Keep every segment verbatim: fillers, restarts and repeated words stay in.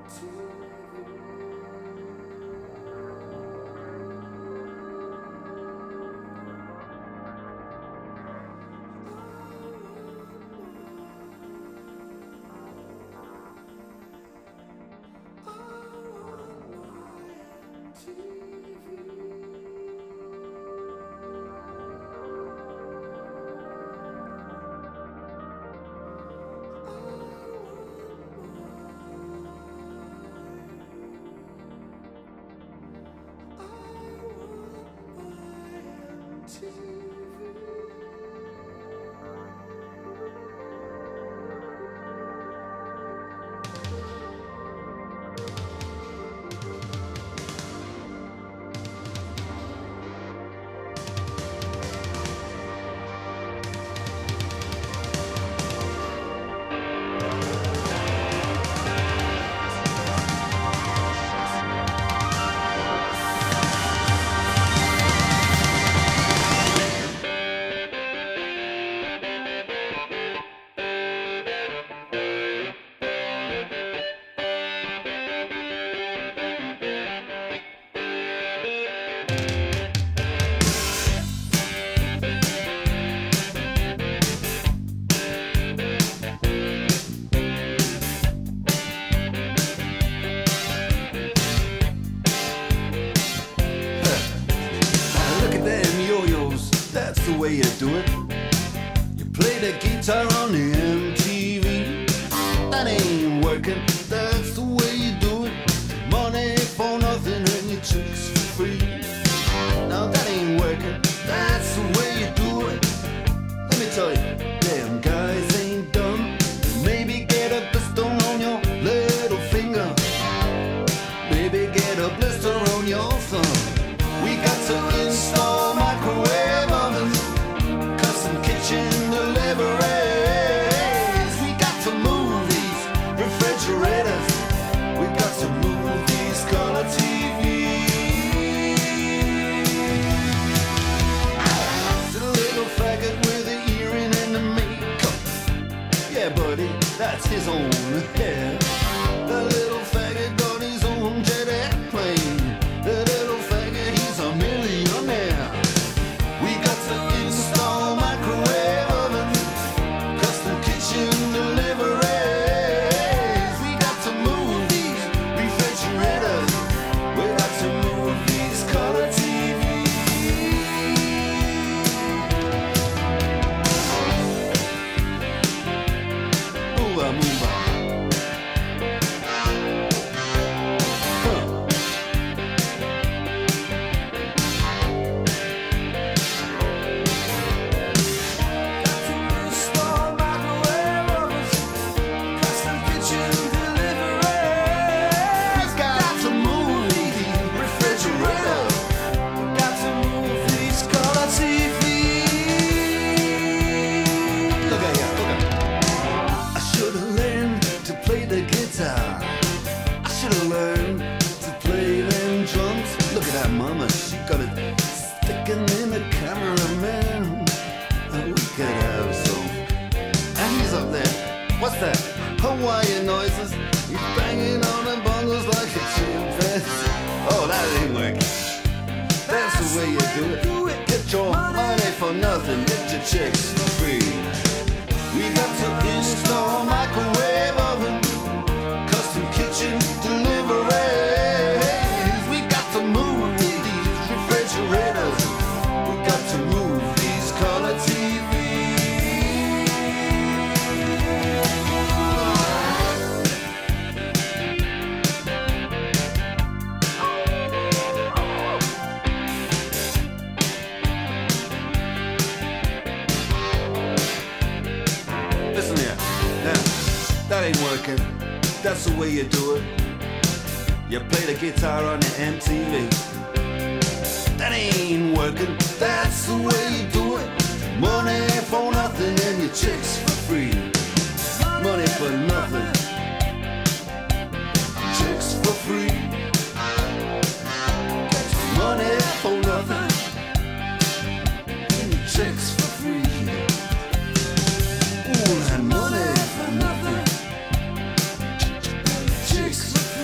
That's the way you do it. You play the guitar on the M T V. That ain't working. That's the way you do it. Money for nothing and your chicks for free. Now that ain't working. That's the way you do it. Let me tell you, damn guys ain't dumb. Maybe get a blister on your little finger. Maybe get a blister on your thumb. We got to install microwave ovens, custom kitchen deliveries. We got to move these refrigerators. We got to move these color T Vs. The little faggot with the earring and the makeup. Yeah, buddy, that's his own hair. The little faggot got his own jet airplane. The little faggot, he's a millionaire. We got to install microwave ovens, custom kitchen deliveries. We got to move these refrigerators. We got to move these color T Vs. Move on, move on. I should've learned to play them drums. Look at that mama, she got it sticking in the cameraman. Oh, we could have some. And he's up there. What's that? Hawaiian noises. He's banging on the bongos like a chimpanzee. Oh, that ain't working. That's the way you do it. Get your money for nothing. Get your chicks for free. We got to install microwave oven, custom kitchen deliveries. We got to move these refrigerators. We got to move these color T Vs. Listen here, now, that ain't working. That's the way you do it. You play the guitar on the M T V. That ain't working. That's the way you do it. Money for nothing and your chicks for free. Money for nothing, chicks for free. Money for nothing and your chicks for free. Ooh, that money for nothing, chicks for free.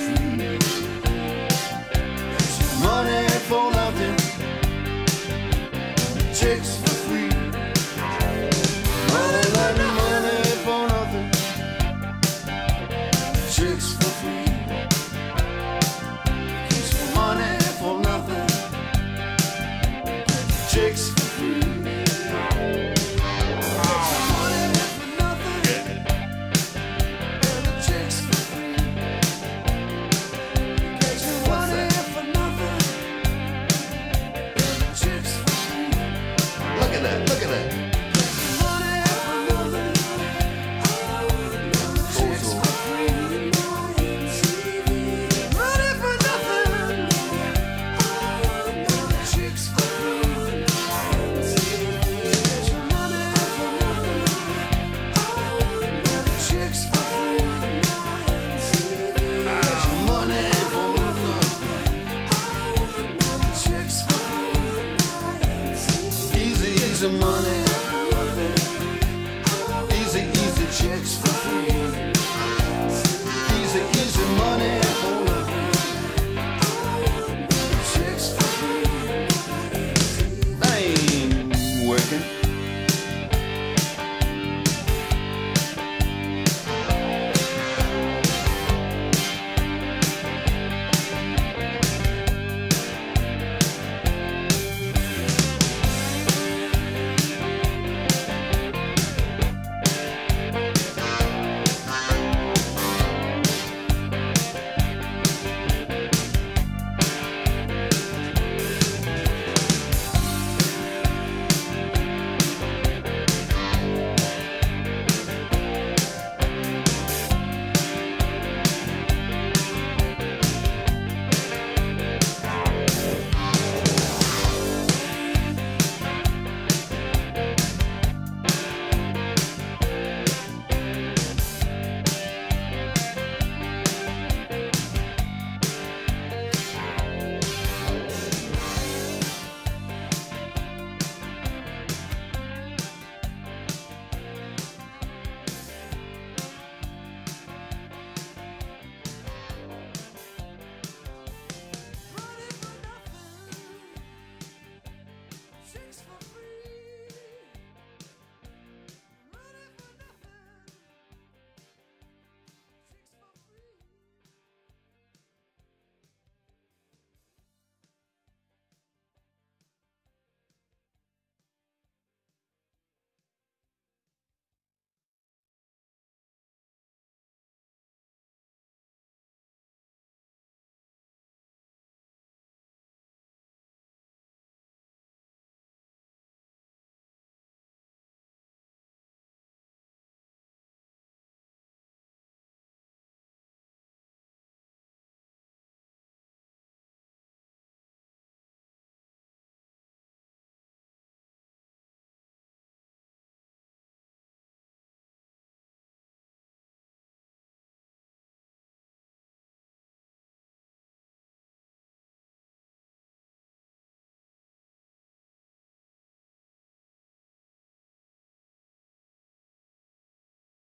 losing money.